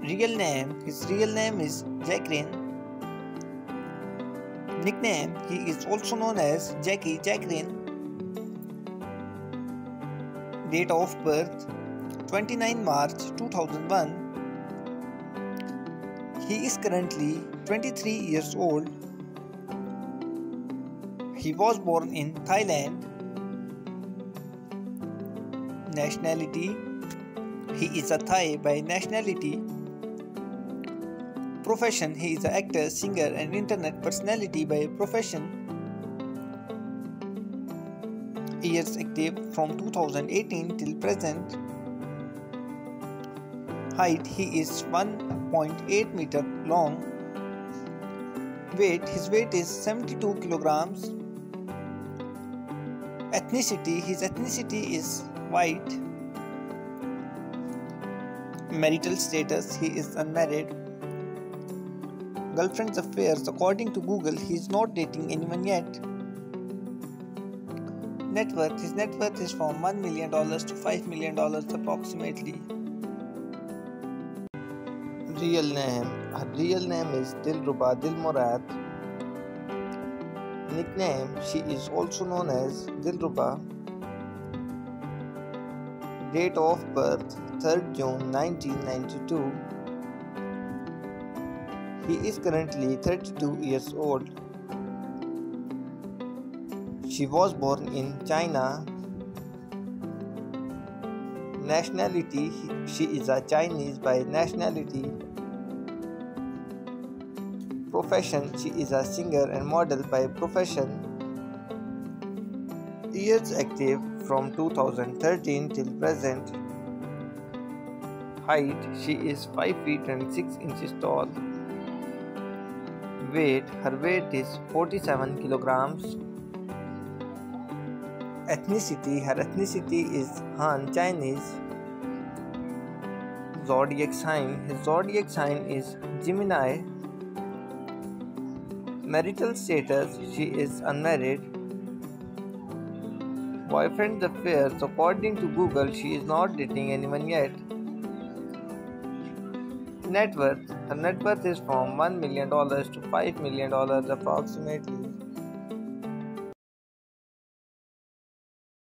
His real name is Jacqueline. Nickname, he is also known as Jackie Jacqueline. Date of birth, 29 March 2001. He is currently 23 years old. He was born in Thailand. Nationality, he is a Thai by nationality. Profession, he is an actor, singer and internet personality by profession. Years active from 2018 till present. Height, he is 1.8 meter long. Weight, his weight is 72 kilograms. Ethnicity, his ethnicity is white. Marital status, he is unmarried. Girlfriend's affairs, according to Google, he is not dating anyone yet. Net worth, his net worth is from $1 million to $5 million approximately. Real name, her real name is Dilruba Dilmurad. Nickname, she is also known as Dilruba. Date of birth, 3rd June 1992. He is currently 32 years old. She was born in China. Nationality, she is a Chinese by nationality. Profession, she is a singer and model by profession. Years active from 2013 till present. Height, she is 5 feet and 6 inches tall. Weight, her weight is 47 kilograms. Ethnicity, her ethnicity is Han Chinese. Zodiac sign, his zodiac sign is Gemini. Marital status, she is unmarried. Boyfriend affairs, according to Google, she is not dating anyone yet. Net worth, her net worth is from $1 million to $5 million approximately.